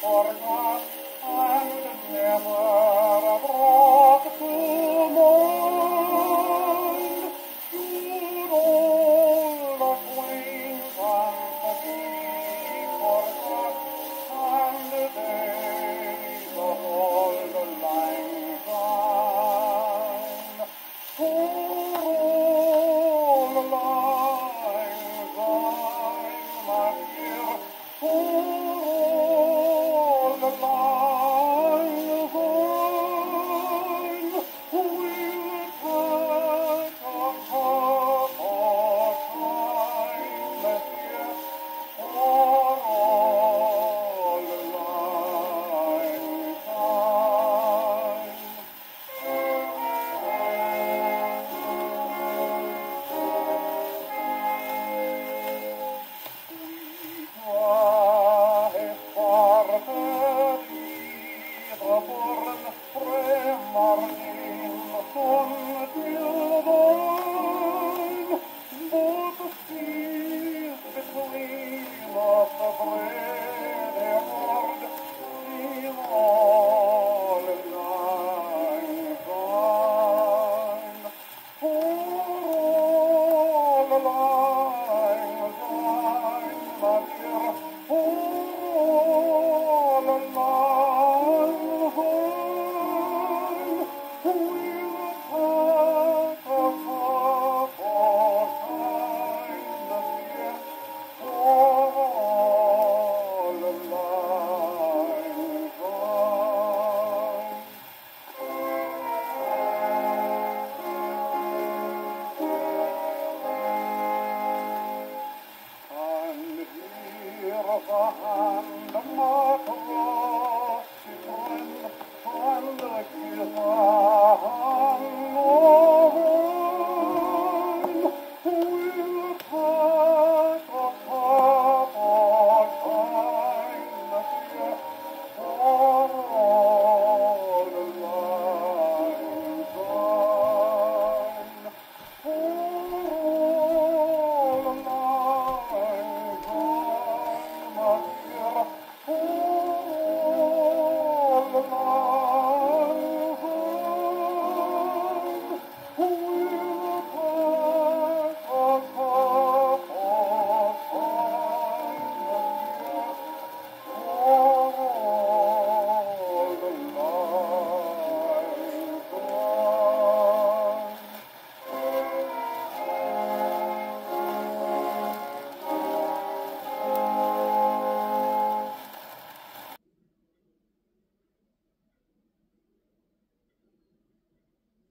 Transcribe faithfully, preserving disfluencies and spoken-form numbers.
forgot and never brought to mind. Should old acquaintance be forgot and days of old lang syne? For old lang syne, my dear, for old lang syne, we'll take a cup of time, my dear, for old lang syne. And the